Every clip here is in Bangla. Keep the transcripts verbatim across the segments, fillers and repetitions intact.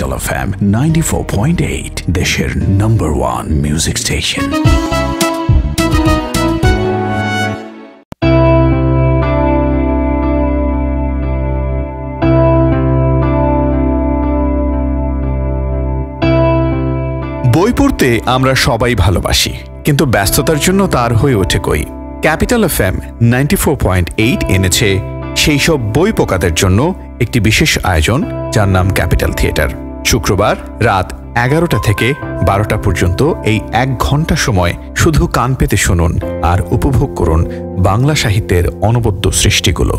Capital F M ninety-four point eight, দেশের number one music station. বই পড়তে আমরা সবাই ভালোবাসি, কিন্তু ব্যস্ততার জন্য তার হয়ে ওঠে কই। Capital F M ninety-four point eight এনেছে সেই সব বই পোকাদের জন্য একটি বিশেষ আয়োজন, যার নাম ক্যাপিটাল থিয়েটার। শুক্রবার রাত এগারোটা থেকে বারোটা পর্যন্ত এই এক ঘন্টা সময় শুধু কান পেতে শুনুন আর উপভোগ করুন বাংলা সাহিত্যের অনবদ্য সৃষ্টিগুলো।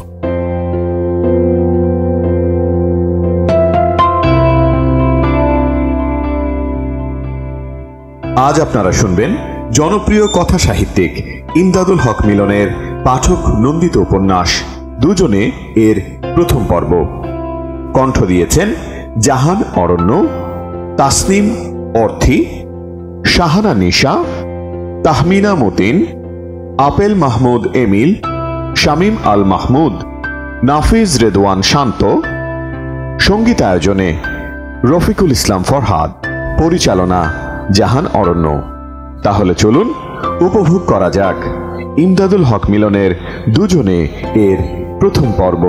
আজ আপনারা শুনবেন জনপ্রিয় কথা সাহিত্যিক ইমদাদুল হক মিলনের পাঠক নন্দিত উপন্যাস দুজনে এর প্রথম পর্ব। কণ্ঠ দিয়েছেন জাহান অরণ্য, তাসনিম অর্থী, শাহানা নিশা, তাহমিনা মতিন, আপেল মাহমুদ এমিল, শামীম আল মাহমুদ, নাফিজ রেদওয়ান শান্ত। সঙ্গীতায়োজনে রফিকুল ইসলাম ফরহাদ, পরিচালনা জাহান অরণ্য। তাহলে চলুন উপভোগ করা যাক ইমদাদুল হক মিলনের দুজনে এর প্রথম পর্ব।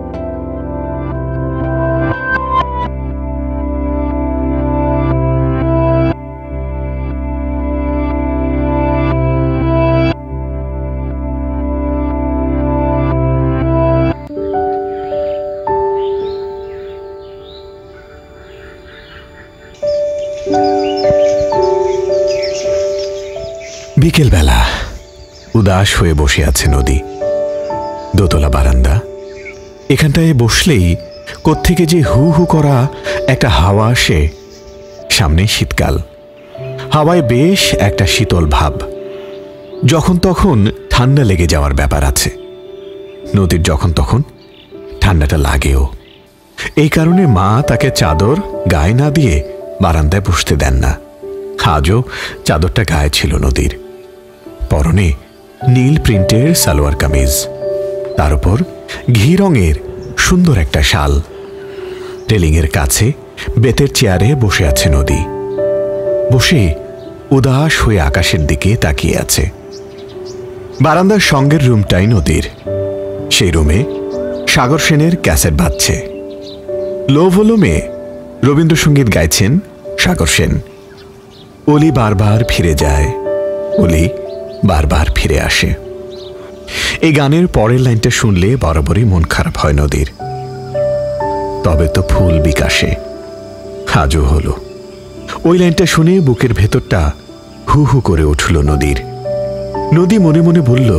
বিকেলবেলা উদাস হয়ে বসে আছে নদী। দোতলা বারান্দা, এখানটায় বসলেই কোত্থেকে যে হু হু করা একটা হাওয়া আসে। সামনে শীতকাল, হাওয়ায় বেশ একটা শীতল ভাব। যখন তখন ঠান্ডা লেগে যাওয়ার ব্যাপার আছে। নদীর যখন তখন ঠান্ডাটা লাগেও। এই কারণে মা তাকে চাদর গায়ে না দিয়ে বারান্দায় বসতে দেন না। আজও চাদরটা গায়ে ছিল নদীর। পরনে নীল প্রিন্টের সালোয়ার কামিজ, তার উপর ঘি রঙের সুন্দর একটা শাল। রেলিংয়ের কাছে বেতের চেয়ারে বসে আছে নদী। বসে উদাস হয়ে আকাশের দিকে তাকিয়ে আছে। বারান্দার সঙ্গের রুমটাই নদীর। সেই রুমে সাগর সেনের ক্যাসেট বাজছে। লো ভলিউমে রবীন্দ্রসঙ্গীত গাইছেন সাগর সেন। অলি বারবার ফিরে যায়, অলি বারবার ফিরে আসে। এই গানের পরের লাইনটা শুনলে বরাবরই মন খারাপ হয় নদীর। তবে তো ফুল বিকাশে আজও হলো। ওই লাইনটা শুনে বুকের ভেতরটা হু হু করে উঠল নদীর। নদী মনে মনে বলল,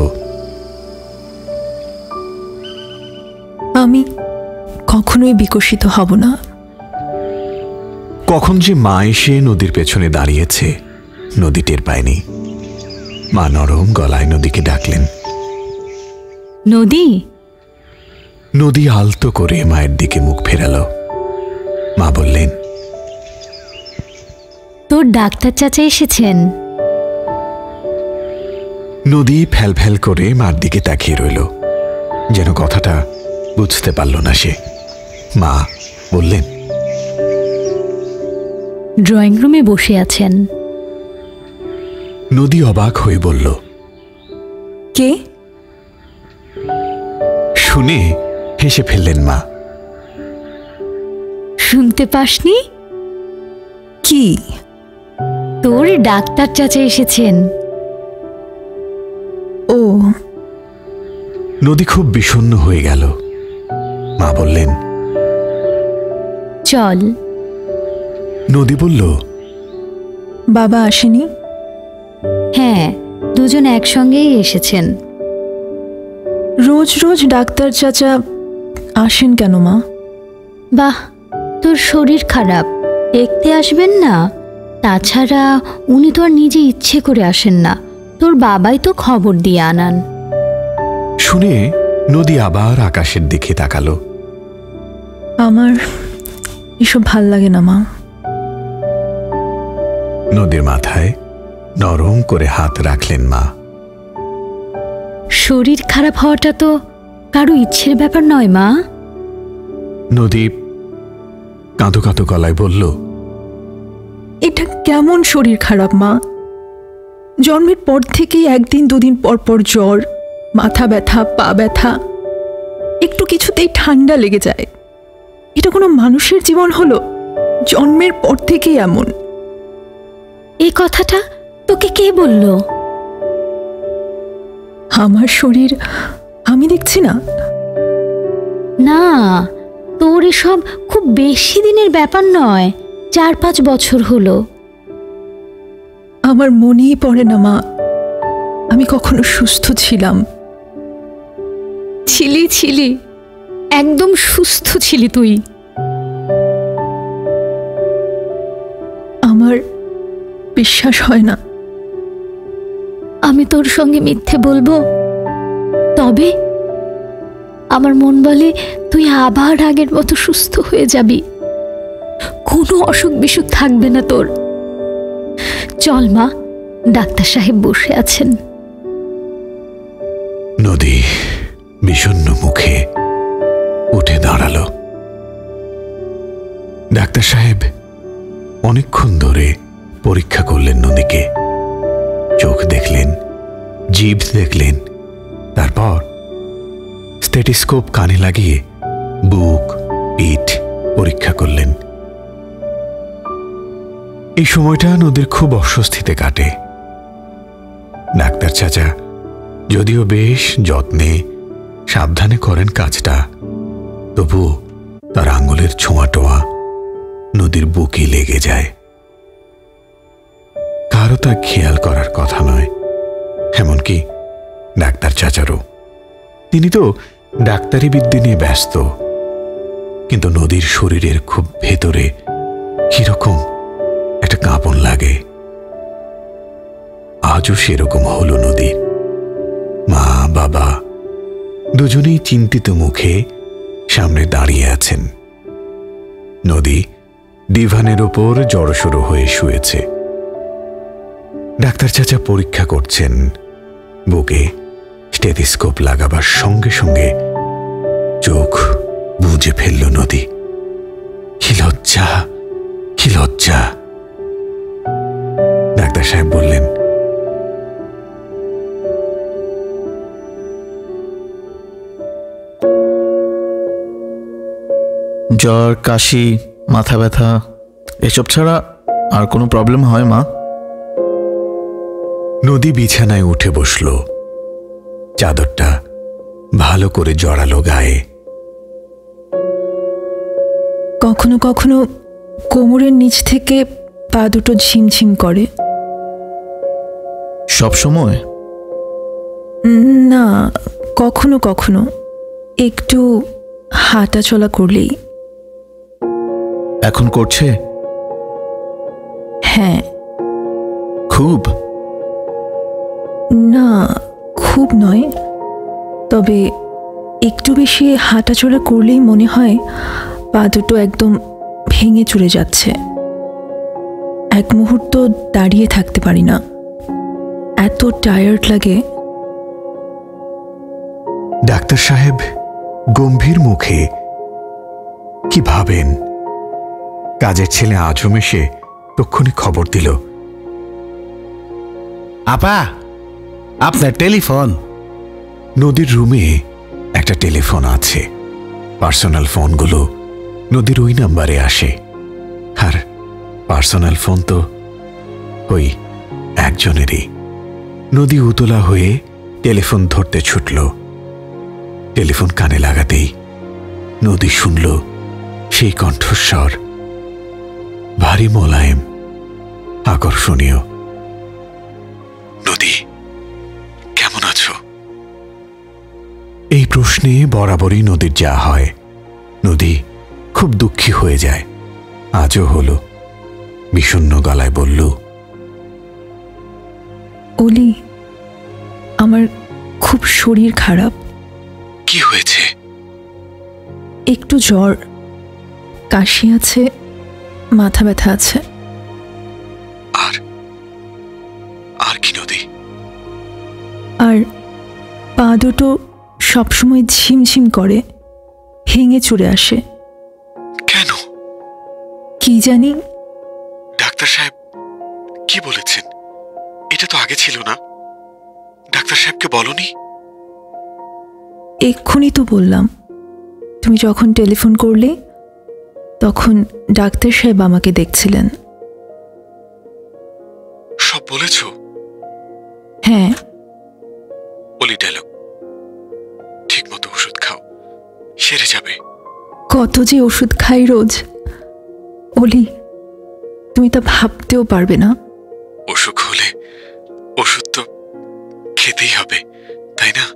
আমি কখনোই বিকশিত হব না। কখন যে মা এসে নদীর পেছনে দাঁড়িয়েছে নদী টের পায়নি। মা নরম গলায় নদীকে ডাকলেন, নদী। নদী আলতো করে মায়ের দিকে মুখ ফেরালো। মা বললেন, তোর ডাক্তার চাচা এসেছেন। নদী ফ্যাল ফ্যাল করে মার দিকে তাকিয়ে রইল, যেন কথাটা বুঝতে পারল না সে। মা বললেন, ড্রয়িং রুমে বসে আছেন। নদী অবাক হয়ে বলল, কে? শুনে হেসে ফেললেন মা। শুনতে পাসনি? কি? তোর ডাক্তার চাচা এসেছেন। ও। নদী খুব বিষণ্ণ হয়ে গেল। মা বললেন, চল। নদী বলল, বাবা আসেনি? হ্যাঁ, দুজন একসঙ্গেই এসেছেন। রোজ রোজ ডাক্তার চাচা আসেন কেন মা? বাহ, তোর শরীর খারাপ, দেখতে আসবেন না। তাছাড়া উনি তো আর নিজে ইচ্ছে করে আসেন না, তোর বাবাই তো খবর দিয়ে আনান। শুনে নদী আবার আকাশের দিকে তাকালো। আমার এসব ভাল লাগে না মা। নদীর মাথায় নরম করে হাত রাখলেন মা। শরীর খারাপ হওয়াটা তো কারো ইচ্ছের ব্যাপার নয় মা। নদী কাঁদো কাঁদো গলায় বলল, এটা কেমন শরীর খারাপ মা? জন্মের পর থেকেই একদিন দুদিন পর পর জ্বর, মাথা ব্যথা, পা ব্যথা, একটু কিছুতেই ঠান্ডা লেগে যায়। এটা কোনো মানুষের জীবন হলো? জন্মের পর থেকেই এমন। এই কথাটা তোকে কে বলল? আমার শরীর আমি দেখছি না। না, তোর এসব খুব বেশি দিনের ব্যাপার নয়, চার পাঁচ বছর হলো। আমার মনেই পড়ে না মা আমি কখনো সুস্থ ছিলাম। ছিলি ছিলি একদম সুস্থ ছিলি তুই। আমার বিশ্বাস হয় না। আমি তোর সঙ্গে মিথ্যে বলবো? তবে আমার মন বলে তুই আবার আগের মতো সুস্থ হয়ে যাবি, কোনো অসুখ বিসুখ থাকবে না তোর। চল মা, ডাক্তার সাহেব বসে আছেন। নদী বিষণ্ণ মুখে উঠে দাঁড়ালো। ডাক্তার সাহেব অনেকক্ষণ ধরে পরীক্ষা করলেন নদীকে। চোখ দেখলেন, জিভ দেখলেন, তারপর স্টেথোস্কোপ কানে লাগিয়ে বুক, পিঠ পরীক্ষা করলেন। এই সময়টা নদীর খুব অস্বস্তিতে কাটে। ডাক্তার চাচা যদিও বেশ যত্নে সাবধানে করেন কাজটা, তবু তার আঙুলের ছোঁয়া টোয়া নদীর বুকে লেগে যায়। কারো তা খেয়াল করার কথা নয়, এমনকি ডাক্তার চাচারও। তিনি তো ডাক্তারি বিদ্যে নিয়ে ব্যস্ত, কিন্তু নদীর শরীরের খুব ভেতরে কিরকম একটা কাঁপন লাগে। আজও সেরকম হলো নদীর। মা বাবা দুজনেই চিন্তিত মুখে সামনে দাঁড়িয়ে আছেন। নদী ডিভানের ওপর জড়সড় হয়ে শুয়েছে। ডাক্তার চাচা পরীক্ষা করছেন। বুকে স্টেথোস্কোপ লাগাবার সঙ্গে সঙ্গে চোখ বুজে ফেলল নদী। কি লজ্জা, কি লজ্জা! ডাক্তার সাহেব বললেন, জ্বর, কাশি, মাথা ব্যথা এসব ছাড়া আর কোনো প্রবলেম হয় মা? নদী বিছানায় উঠে বসল। চাদরটা ভালো করে জড়ালো গায়ে। কখনো কখনো কোমরের নিচ থেকে পা দুটো ঝিমঝিম করে। সব সময়? না, কখনো কখনো একটু হাঁটা চলা করলেই। এখন করছে? হ্যাঁ। খুব? না, খুব নয়, তবে একটু বেশি হাঁটাচলা করলেই মনে হয় পা দুটো একদম ভেঙে চলে যাচ্ছে। এক মুহূর্ত দাঁড়িয়ে থাকতে পারি না, এত টায়ার্ড লাগে। ডাক্তার সাহেব গম্ভীর মুখে কি ভাবেন। কাজের ছেলে আজম এসে তক্ষুনি খবর দিল, আপা, আপনার টেলিফোন। নদীর রুমে একটা টেলিফোন আছে। পার্সোনাল ফোনগুলো নদীর ওই নাম্বারে আসে। আর পার্সোনাল ফোন তো ওই একজনেরই। নদী উতলা হয়ে টেলিফোন ধরতে ছুটল। টেলিফোন কানে লাগাতেই নদী শুনল সেই কণ্ঠস্বর, ভারী মোলায়েম, আকর্ষণীয়। নদী, কেমন আছো? এই প্রশ্নে বরাবরই নদীর যা হয়। নদী খুব দুঃখী হয়ে যায়। আজও হলো। বিষণ্ণ গলায় বলল, অলি, আমার খুব শরীর খারাপ। কি হয়েছে? একটু জ্বর, কাশি আছে, মাথা ব্যথা আছে। আর আর কি নদী? আর পা দুটো সবসময় ঝিমঝিম করে, ভেঙে চুরে আসে। কেন? কি জানি। ডাক্তার সাহেব কি বলেছেন? এটা তো আগে ছিল না। ডাক্তার সাহেবকে বলনি? এক্ষুনি তো বললাম। তুমি যখন টেলিফোন করলে তখন ডাক্তার সাহেব আমাকে দেখছিলেন। সব বলেছ? হ্যাঁ। বলি ডায়লগ, ঠিক মতো ওষুধ খাও, সেরে যাবে। কত যে ওষুধ খাই রোজ অলি, তুমি তা ভাবতেও পারবে না। অসুখ হলে ওষুধ তো খেতেই হবে, তাই না?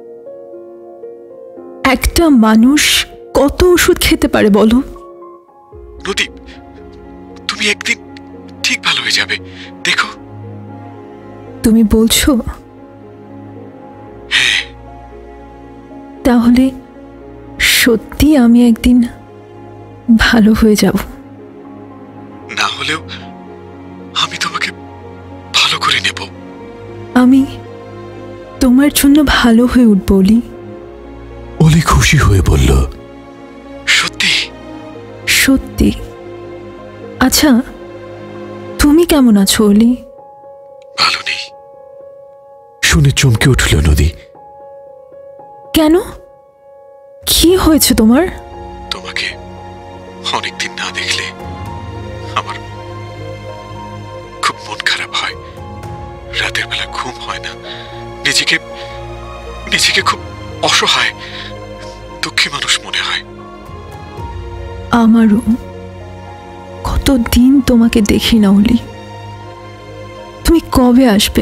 একটা মানুষ কত ওষুধ খেতে পারে বলো? নদী, তুমি একদিন ঠিক ভালো হয়ে যাবে, দেখো। তুমি বলছো? তাহলে সত্যি আমি একদিন ভালো হয়ে যাব? না হলেও আমি তোমাকে ভালো করে নেব। আমি তোমার জন্য ভালো হয়ে উঠব অলি। অলি খুশি হয়ে বলল, সত্যি? সত্যি। আচ্ছা, তুমি কেমন আছো অলি? ভালো নেই। শুনে চমকে উঠল নদী। কেন? কি হয়েছে তোমার? তোমাকে অনেকদিন না দেখলে আমার খুব মন খারাপ হয়। রাতের বেলা ঘুম হয় না। নিজেকে নিজেকে খুব অসহায়, দুঃখী মানুষ মনে হয়। আমারও। কতদিন তোমাকে দেখি না অলি। তুমি কবে আসবে?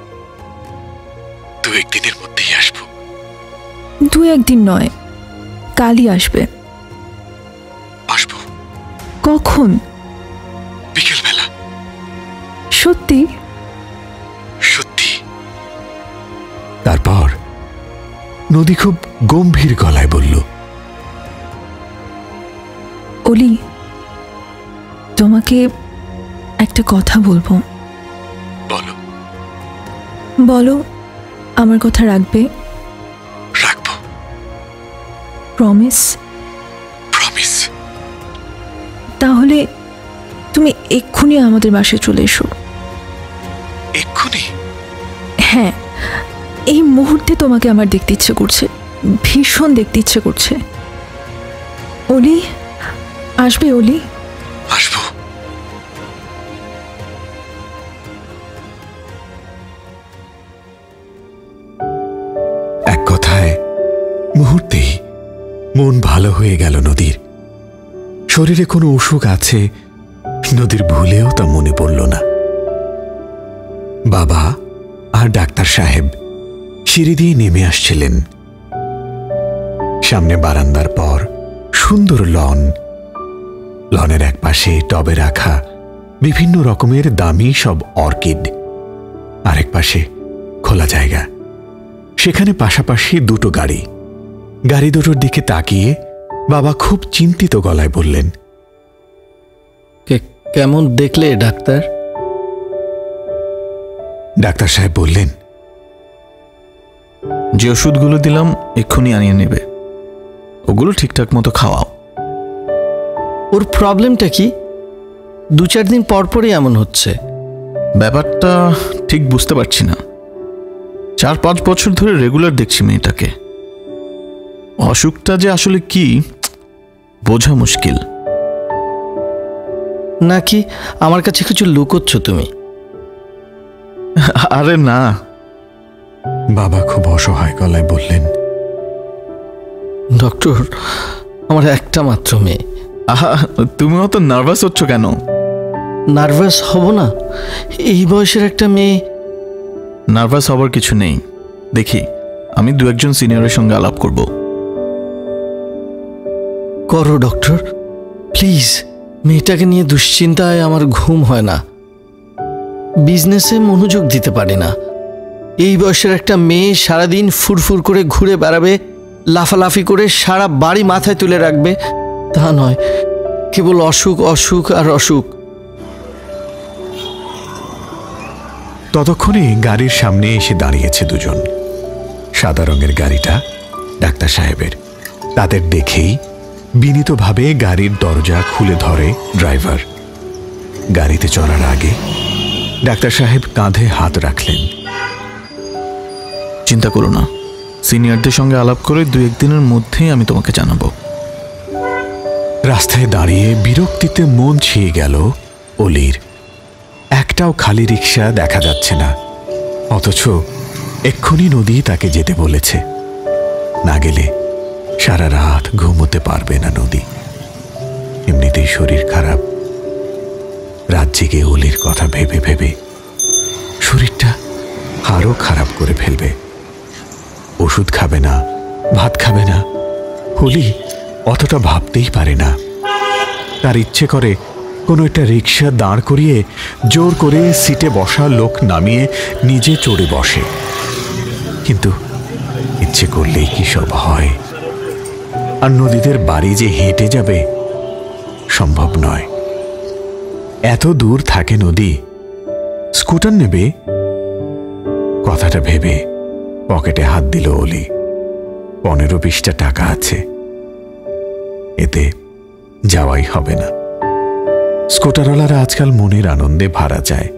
দু একদিনের মধ্যেই আসবো। দু একদিন নয়, কালই আসবে। আসবো। কখন? বিকেল বেলা। সত্যি? সত্যি। তারপর নদী খুব গম্ভীর গলায় বলল, অলি, তোমাকে একটা কথা বলবো। বলো। বলো, আমার কথা রাখবে? রাখবো। প্রমিস? প্রমিস। তাহলে তুমি এক্ষুনি আমাদের বাসায় চলে এসো। এক্ষুনি? হ্যাঁ, এই মুহূর্তে তোমাকে আমার দেখতে ইচ্ছে করছে, ভীষণ দেখতে ইচ্ছে করছে। অলি, আসবে অলি? আসবো। এক কথায় মুহূর্তেই মন ভালো হয়ে গেল নদীর। শরীরে কোনো অসুখ আছে নদীর ভুলেও তা মনে পড়ল না। বাবা আর ডাক্তার সাহেব সিঁড়ি দিয়ে নেমে আসছিলেন। সামনে বারান্দার পর সুন্দর লন। লনের এক পাশে টবে রাখা বিভিন্ন রকমের দামি সব অর্কিড, আরেক পাশে খোলা জায়গা। সেখানে পাশাপাশি দুটো গাড়ি। গাড়ি দুটোর দিকে তাকিয়ে বাবা খুব চিন্তিত গলায় বললেন, কেমন দেখলে ডাক্তার? ডাক্তার সাহেব বললেন, যে ওষুধগুলো দিলাম এক্ষুনি আনিয়ে নেবে, ওগুলো ঠিকঠাক মতো খাওয়াও। ওর প্রবলেমটা কি? দু চার দিন পর পরই এমন হচ্ছে। ব্যাপারটা ঠিক বুঝতে পারছি না। চার পাঁচ বছর ধরে রেগুলার দেখছি মেয়েটাকে। অসুখটা যে আসলে কি বোঝা মুশকিল। নাকি আমার কাছে কিছু লুকোচ্ছ তুমি? আরে না। বাবা খুব অসহায় গলায় বললেন, ডক্টর, আমার একটা মাত্র মেয়ে। আহা, তুমি অত নার্ভাস হচ্ছ কেন? নার্ভাস হব না? এই বয়সের একটা মেয়ে। নার্ভাস হবার কিছু নেই। দেখি আমি দু একজন সিনিয়রের সঙ্গে আলাপ করব। করো ডক্টর, প্লিজ। মেয়েটাকে নিয়ে দুশ্চিন্তায় আমার ঘুম হয় না, বিজনেসে মনোযোগ দিতে পারি না। এই বয়সের একটা মেয়ে সারাদিন ফুরফুর করে ঘুরে বেড়াবে, লাফালাফি করে সারা বাড়ি মাথায় তুলে রাখবে, তা নয়। কেবল অসুখ অসুখ আর অসুখ। ততক্ষণে গাড়ির সামনে এসে দাঁড়িয়েছে দুজন। সাদা রঙের গাড়িটা ডাক্তার সাহেবের। তাদের দেখেই বিনীতভাবে গাড়ির দরজা খুলে ধরে ড্রাইভার। গাড়িতে চড়ার আগে ডাক্তার সাহেব কাঁধে হাত রাখলেন। চিন্তা করো না, সিনিয়রদের সঙ্গে আলাপ করে দু একদিনের মধ্যেই আমি তোমাকে জানাবো। রাস্তায় দাঁড়িয়ে বিরক্তিতে মন ছিয়ে গেল অলির। একটাও খালি রিক্সা দেখা যাচ্ছে না, অথচ এক্ষুনি নদী তাকে যেতে বলেছে। না গেলে সারা রাত ঘুমোতে পারবে না নদী। এমনিতেই শরীর খারাপ, রাত জেগে অলির কথা ভেবে ভেবে শরীরটা আরো খারাপ করে ফেলবে। ওষুধ খাবে না, ভাত খাবে না। অলি অতটা ভাবতেই পারে না। তার ইচ্ছে করে কোনো একটা রিক্সা দাঁড় করিয়ে জোর করে সিটে বসা লোক নামিয়ে নিজে চড়ে বসে, কিন্তু ইচ্ছে করলেই কি সব হয়? আর নদীদের বাড়ি যে হেঁটে যাবে সম্ভব নয়। এত দূর থাকে নদী, স্কুটার নেবে। কথাটা ভেবে পকেটে হাত দিল অলি। পনেরো বিশটা টাকা আছে, এতে যাওয়াই হবে না। স্কুটারওয়ালারা আজকাল মনের আনন্দে ভাড়া যায়।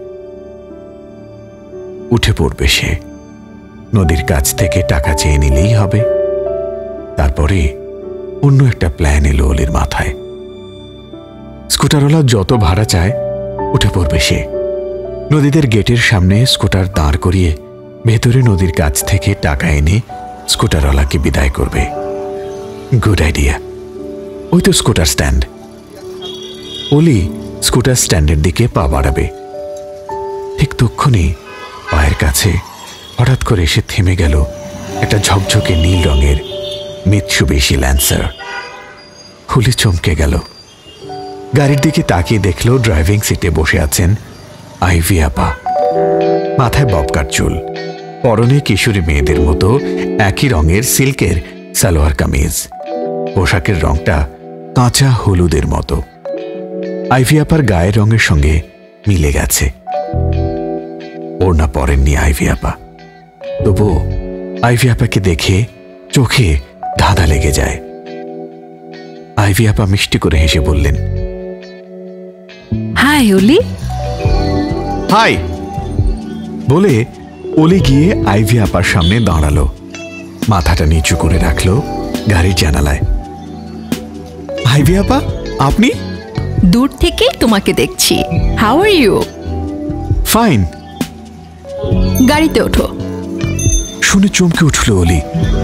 উঠে পড়বে সে, নদীর কাছ থেকে টাকা চেয়ে নিলেই হবে। তারপরে অন্য একটা প্ল্যান এলো অলির মাথায়। স্কুটারওয়ালা যত ভাড়া চায় উঠে পড়বে সে। নদীদের গেটের সামনে স্কুটার দাঁড় করিয়ে ভেতরে নদীর কাছ থেকে টাকা এনে স্কুটারওয়ালাকে বিদায় করবে। Good idea. ওই তো স্কুটার স্ট্যান্ড। অলি স্কুটার স্ট্যান্ডের দিকে পা বাড়াবে, ঠিক তক্ষুনি পায়ের কাছে হঠাৎ করে এসে থেমে গেল একটা ঝকঝকে নীল রঙের মিৎসুবিশি ল্যান্সার। অলি চমকে গেল। গাড়ির দিকে তাকিয়ে দেখল ড্রাইভিং সিটে বসে আছেন আইভি আপা। মাথায় ববকাট চুল, পরনে কিশোরী মেয়েদের মতো একই রঙের সিল্কের সালোয়ার কামিজ। পোশাকের রংটা কাঁচা হলুদের মতো। আইভি আপার গায়ের রঙের সঙ্গে মিলে গেছে। ওড়না পরেননি আইভি আপা, তবুও আইভি আপাকে দেখে চোখে ধাঁধা লেগে যায়। আইভি আপা মিষ্টি করে হেসে বললেন, হাই অলি। হাই বলে অলি গিয়ে আইভি আপার সামনে দাঁড়ালো। মাথাটা নিচু করে রাখলো গাড়ির জানালায়। আইভি আপা, আপনি? দূর থেকে তোমাকে দেখছি। How are you? ফাইন। গাড়িতে ওঠো। শুনে চমকে উঠল অলি।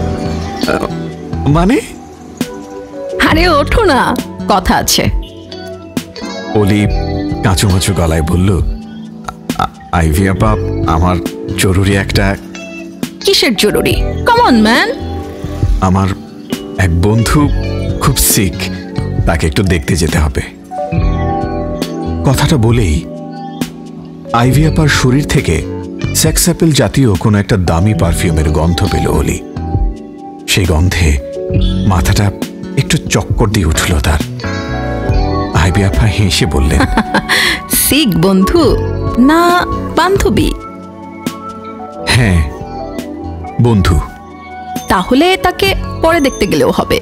মানে? আরে ওঠো না, কথা আছে। অলি কাঁচুমাচু গলায় বলল, আইভি আপা, আমার জরুরি একটা। কিসের জরুরি? Come on man. আমার এক বন্ধু খুব সিক, তাকে একটু দেখতে যেতে হবে। কথাটা বলেই আইভি আপার শরীর থেকে সেক্স অ্যাপেল জাতীয় কোনো একটা দামি পারফিউমের গন্ধ পেল অলি। সেই গন্ধে মাথাটা একটু চক্কর দিয়ে উঠল তার। আইভি আপা হেসে বললেন, সিক বন্ধু না বান্ধবী? হ্যাঁ, বন্ধু। তাহলে তাকে পরে দেখতে গেলেও হবে।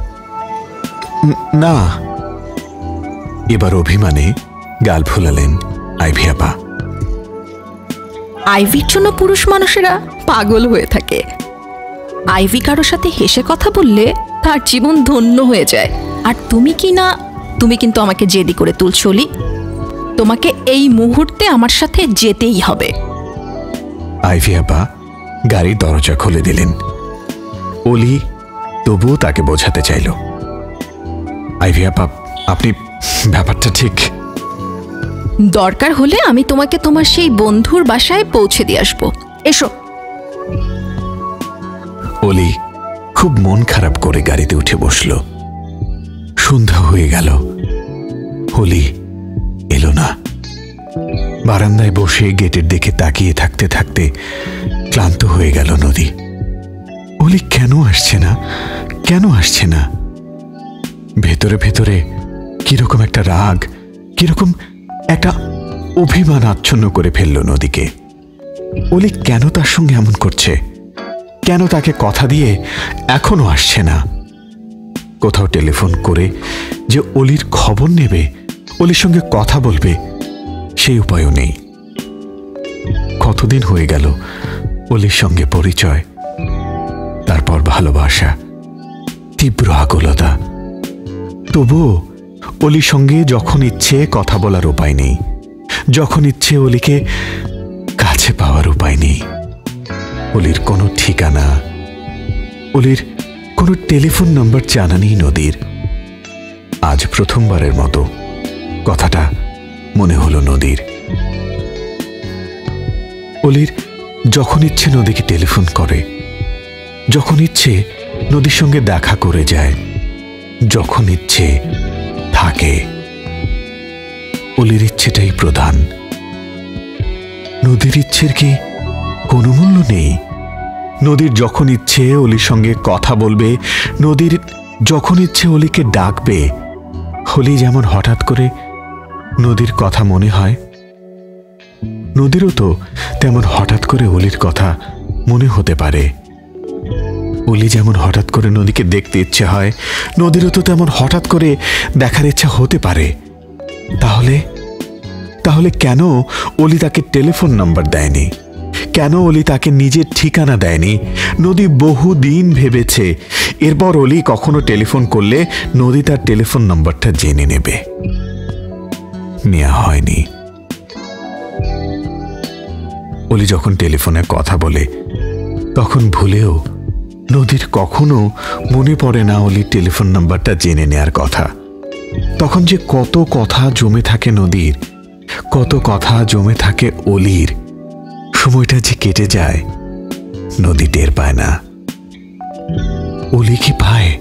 না। এবার অভিমানে গাল ফুলালেন আইভি আপা। আইভির জন্য পুরুষ মানুষেরা পাগল হয়ে থাকে। আইভি কারোর সাথে হেসে কথা বললে তার জীবন ধন্য হয়ে যায়। আর তুমি কি না, তুমি কিন্তু আমাকে জেদি করে তুলছলি। তোমাকে এই মুহূর্তে আমার সাথে যেতেই হবে। আইভি আপা গাড়ির দরজা খুলে দিলেন। অলি তবুও তাকে বোঝাতে চাইল, আইভি আপা, আপনি ব্যাপারটা ঠিক। দরকার হলে আমি তোমাকে তোমার সেই বন্ধুর বাসায় পৌঁছে দিয়ে আসবো। এসো। অলি খুব মন খারাপ করে গাড়িতে উঠে বসল। সন্ধ্যা হয়ে গেল, অলি এলো না। বারান্দায় বসে গেটের দিকে তাকিয়ে থাকতে থাকতে ক্লান্ত হয়ে গেল নদী। অলি কেন আসছে না, কেন আসছে না? ভেতরে ভেতরে কিরকম একটা রাগ, কিরকম একটা অভিমান আচ্ছন্ন করে ফেলল নদীকে। অলি কেন তার সঙ্গে এমন করছে? কেন তাকে কথা দিয়ে এখনো আসছে না? কোথাও টেলিফোন করে যে অলির খবর নেবে, অলির সঙ্গে কথা বলবে, সেই উপায়ও নেই। কতদিন হয়ে গেল অলির সঙ্গে পরিচয়, তারপর ভালোবাসা, তীব্র আকুলতা। তবুও অলির সঙ্গে যখন ইচ্ছে কথা বলার উপায় নেই, যখন ইচ্ছে অলিকে কাছে পাওয়ার উপায় নেই। অলির কোনো ঠিকানা, অলির কোনো টেলিফোন নম্বর জানা নেই নদীর। আজ প্রথমবারের মতো কথাটা মনে হলো নদীর। অলির যখন ইচ্ছে নদীকে টেলিফোন করে, যখন ইচ্ছে নদীর সঙ্গে দেখা করে যায়, যখন ইচ্ছে থাকে। অলির ইচ্ছেটাই প্রধান। নদীর ইচ্ছের কি কোনো মূল্য নেই? নদীর যখন ইচ্ছে অলির সঙ্গে কথা বলবে, নদীর যখন ইচ্ছে অলিকে ডাকবে, অলি যেমন হঠাৎ করে নদীর কথা মনে হয়, নদীরও তো তেমন হঠাৎ করে অলির কথা মনে হতে পারে। অলি যেমন হঠাৎ করে নদীকে দেখতে ইচ্ছে হয়, নদীরও তো তেমন হঠাৎ করে দেখার ইচ্ছা হতে পারে। তাহলে তাহলে কেন অলি তাকে টেলিফোন নাম্বার দেয়নি? কেন অলি তাকে নিজের ঠিকানা দেয়নি? নদী বহুদিন ভেবেছে এরপর অলি কখনো টেলিফোন করলে নদী তার টেলিফোন নাম্বারটা জেনে নেবে। নেওয়া হয়নি। অলি যখন টেলিফোনে কথা বলে তখন ভুলেও নদীর কখনো মনে পড়ে না অলির টেলিফোন নাম্বারটা জেনে নেয়ার কথা। তখন যে কত কথা জমে থাকে নদীর, কত কথা জমে থাকে অলির, সময়টা যে কেটে যায় নদী টের পায় না। অলি কি পায়?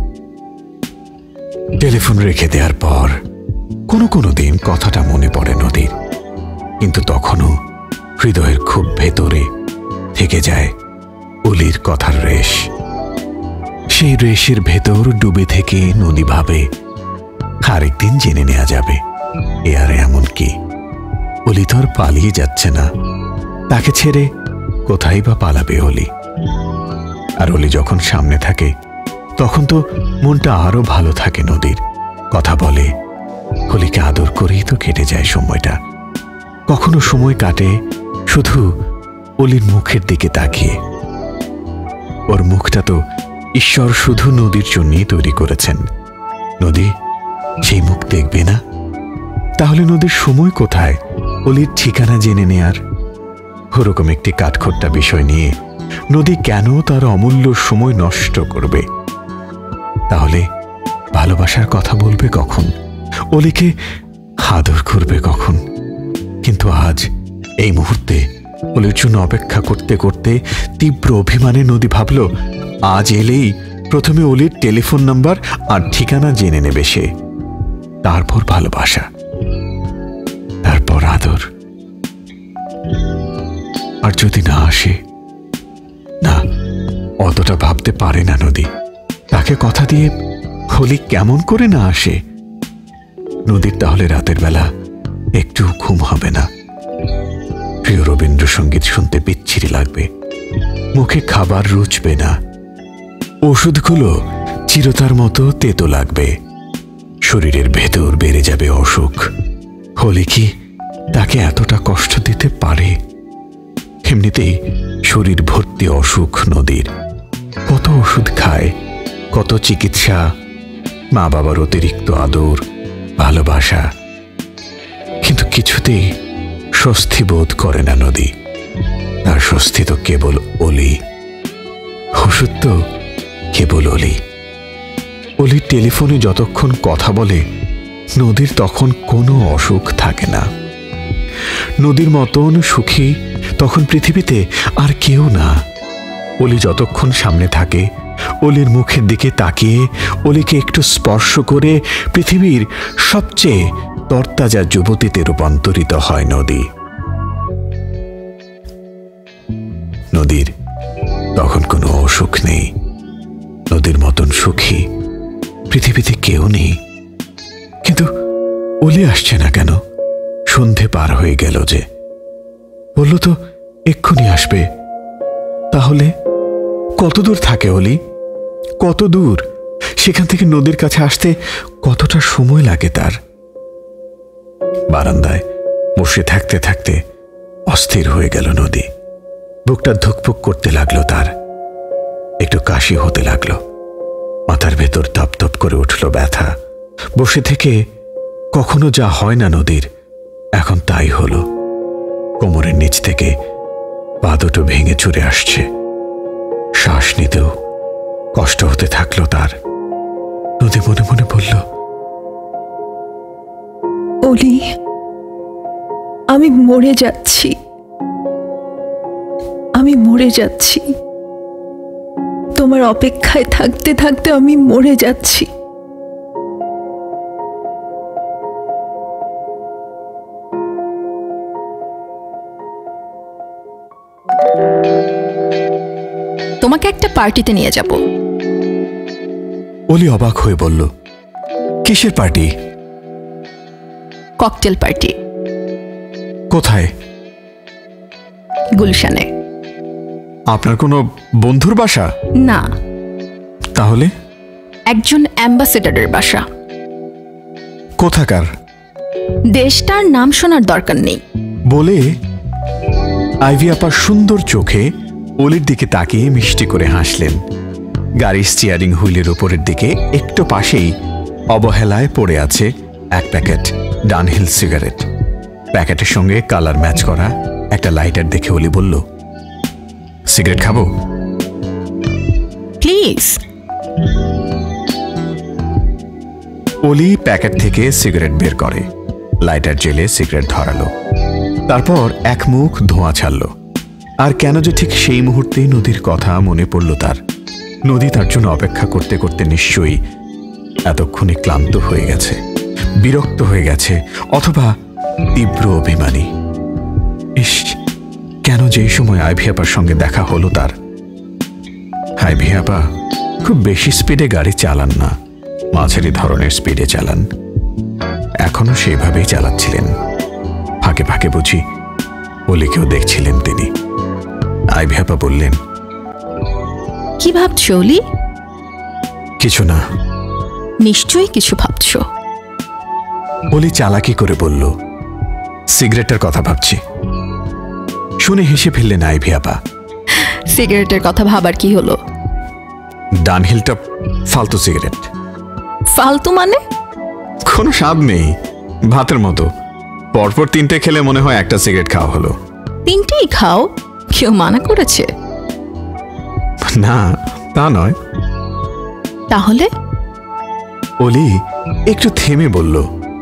টেলিফোন রেখে দেওয়ার পর কোনো কোনো দিন কথাটা মনে পড়ে নদীর, কিন্তু তখনও হৃদয়ের খুব ভেতরে থেকে যায় অলির কথার রেশ। সেই রেশের ভেতর ডুবে থেকে নদী ভাবে আরেকদিন জেনে নেওয়া যাবে। এ আর এমন কি, অলি তো আর পালিয়ে যাচ্ছে না, তাকে ছেড়ে কোথায় বা পালাবে অলি? আর অলি যখন সামনে থাকে তখন তো মনটা আরো ভালো থাকে নদীর। কথা বলে, অলিকে আদর করেই তো কেটে যায় সময়টা। কখনো সময় কাটে শুধু অলির মুখের দিকে তাকিয়ে। ওর মুখটা তো ঈশ্বর শুধু নদীর জন্যই তৈরি করেছেন। নদী সেই মুখ দেখবে না? তাহলে নদীর সময় কোথায় অলির ঠিকানা জেনে নেয়ার? ওরকম একটি কাঠখোট্টা বিষয় নিয়ে নদী কেন তার অমূল্য সময় নষ্ট করবে? তাহলে ভালোবাসার কথা বলবে কখন? অলিকে আদর করবে কখন? কিন্তু আজ এই মুহূর্তে অলির জন্য অপেক্ষা করতে করতে তীব্র অভিমানে নদী ভাবল আজ এলেই প্রথমে অলির টেলিফোন নাম্বার আর ঠিকানা জেনে নেবে সে, তারপর ভালোবাসা, তারপর আদর। আর যদি না আসে? না, অতটা ভাবতে পারে না নদী। তাকে কথা দিয়ে অলি কেমন করে না আসে? নদীর তাহলে রাতের বেলা একটু ঘুম হবে না। প্রিয় রবীন্দ্রসঙ্গীত শুনতে বিচ্ছিরি লাগবে, মুখে খাবার রুচবে না, ওষুধগুলো চিরতার মতো তেতো লাগবে, শরীরের ভেতর বেড়ে যাবে অসুখ। হলে কি তাকে এতটা কষ্ট দিতে পারে? এমনিতেই শরীর ভর্তি অসুখ নদীর। কত ওষুধ খায়, কত চিকিৎসা, মা বাবার অতিরিক্ত আদর, ভালোবাসা, কিন্তু কিছুতেই স্বস্তি বোধ করে না নদী। তার স্বস্তি তো কেবল অলি, ওষুধ তো কেবল অলি। অলির টেলিফোনে যতক্ষণ কথা বলে নদীর তখন কোনো অসুখ থাকে না। নদীর মতন সুখী তখন পৃথিবীতে আর কেউ না। অলি যতক্ষণ সামনে থাকে, অলির মুখের দিকে তাকিয়ে অলিকে একটু স্পর্শ করে পৃথিবীর সবচেয়ে তরতাজা যুবতীতে রূপান্তরিত হয় নদী। নদীর তখন কোনো অসুখ নেই। নদীর মতন সুখী পৃথিবীতে কেউ নেই। কিন্তু অলি আসছে না কেন? সন্ধে পার হয়ে গেল যে। বলল তো এক্ষুনি আসবে। তাহলে কত দূর থাকে অলি? কত দূর? সেখান থেকে নদীর কাছে আসতে কতটা সময় লাগে তার। বারান্দায় বসে থাকতে থাকতে অস্থির হয়ে গেল নদী। বুকটা ধুকপুক করতে লাগলো তার, একটু কাশি হতে লাগলো, মাথার ভেতর তপ করে উঠল ব্যথা। বসে থেকে কখনো যা হয় না নদীর, এখন তাই হলো। কোমরের নিচ থেকে পা দুটো ভেঙে চুরে আসছে, শ্বাস নিতেও কষ্ট হতে থাকলো তার। নদী মনে মনে বলল, অলি, আমি মরে যাচ্ছি, আমি মরে যাচ্ছি, তোমার অপেক্ষায় থাকতে থাকতে আমি মরে যাচ্ছি। তোমাকে একটা পার্টিতে নিয়ে যাব। অলি অবাক হয়ে বলল, কিসের পার্টি? Cocktail party. কোথায়? গুলশানে। আপনার কোনো বন্ধুর বাসা? না। তাহলে? একজন অ্যাম্বাসেডারের বাসা। কোথাকার? দেশটার নাম শোনার দরকার নেই বলে আইভি আপা সুন্দর চোখে অলির দিকে তাকিয়ে মিষ্টি করে হাসলেন। গাড়ির স্টিয়ারিং হুইলের উপরের দিকে একটু পাশেই অবহেলায় পড়ে আছে এক প্যাকেট ডানহিল সিগারেট। প্যাকেটের সঙ্গে কালার ম্যাচ করা একটা লাইটার দেখে অলি বলল, সিগারেট খাবো? প্লিজ। অলি প্যাকেট থেকে সিগারেট বের করে, লাইটার জেলে সিগারেট ধরালো, তারপর এক মুখ ধোঁয়া ছাড়ল। আর কেন যে ঠিক সেই মুহূর্তেই নদীর কথা মনে পড়ল তার। নদী তার জন্য অপেক্ষা করতে করতে নিশ্চয়ই এতক্ষণে ক্লান্ত হয়ে গেছে, বিরক্ত হয়ে গেছে, অথবা তীব্র অভিমানী। ইস, কেন যে এই সময় আইভি আপার সঙ্গে দেখা হলো তার। আইভি আপা খুব বেশি স্পিডে গাড়ি চালান না, মাঝারি ধরনের স্পিডে চালান। এখনো সেইভাবেই চালাচ্ছিলেন। ফাঁকে ফাঁকে বুঝি অলিকেও দেখছিলেন তিনি। আইভি আপা বললেন, কি ভাবছো অলি? কিছু না। নিশ্চয়ই কিছু ভাবছো। অলি চালাকি করে বলল, সিগারেটের কথা ভাবছি। শুনে হেসে ফেললেন আইভি আপা। সিগারেটের কথা ভাবার কি হলো? ডানহিলটা ফালতু সিগারেট। ফালতু মানে? কোনো স্বাদ নেই, ভাতের মতো। পরপর তিনটে খেলে মনে হয় একটা সিগারেট খাওয়া হলো। তিনটেই খাও, কেউ মানা করেছে? না, তা নয়। তাহলে? অলি একটু থেমে বলল,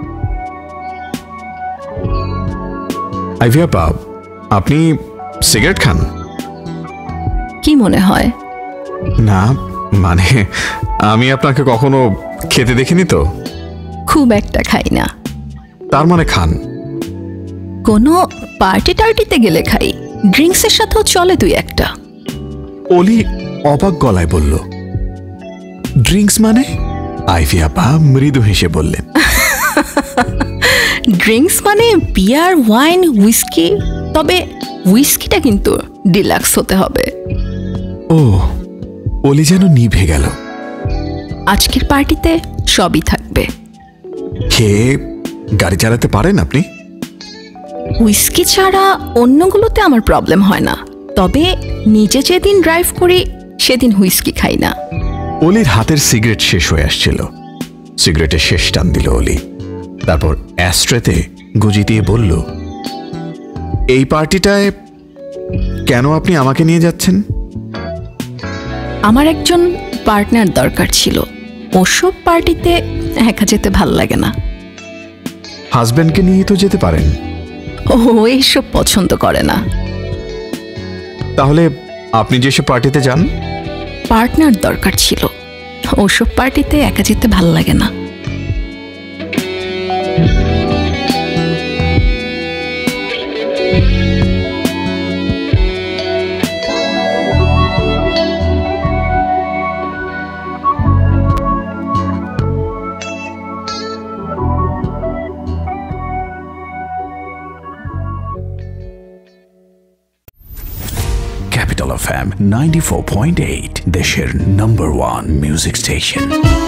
আইভি আপা, আপনি সিগারেট খান? কি মনে হয়? না, মানে আমি আপনাকে কখনো খেতে দেখিনি তো। খুব একটা খাই না। তার মানে খান? কোনো পার্টি টার্টিতে গেলে খাই, ড্রিঙ্কসের সাথেও চলে দুই একটা। অলি অবাক গলায় বলল, ড্রিঙ্কস মানে? আইভি আপা মৃদু হেসে বললেন, ড্রিঙ্কস মানে বিয়ার, ওয়াইন, হুইস্কি। তবে হুইস্কিটা কিন্তু ডিলাক্স হতে হবে। ও, অলি যেন নিভে গেল। আজকের পার্টিতে সবই থাকবে। খেয়ে গাড়ি চালাতে পারেন আপনি? হুইস্কি ছাড়া অন্যগুলোতে আমার প্রবলেম হয় না, তবে নিজে যেদিন ড্রাইভ করি সেদিন হুইস্কি খাই না। অলির হাতের সিগারেট শেষ হয়ে আসছিল। সিগারেটের শেষ টান দিল অলি, তারপর অ্যাস্ট্রেতে গুজি দিয়ে বলল, এই পার্টিটায় কেন আপনি আমাকে নিয়ে যাচ্ছেন? আমার একজন পার্টনার দরকার ছিল। ওসব পার্টিতে একা যেতে ভাল লাগে না। হাজব্যান্ডকে নিয়ে তো যেতে পারেন। ও এইসব পছন্দ করে না। তাহলে আপনি যেসব পার্টিতে যান? পার্টনার দরকার ছিল। ওসব পার্টিতে একা যেতে ভাল লাগে না। Capital F M ninety-four point eight, দেশের নাম্বার ওয়ান মিউজিক স্টেশন।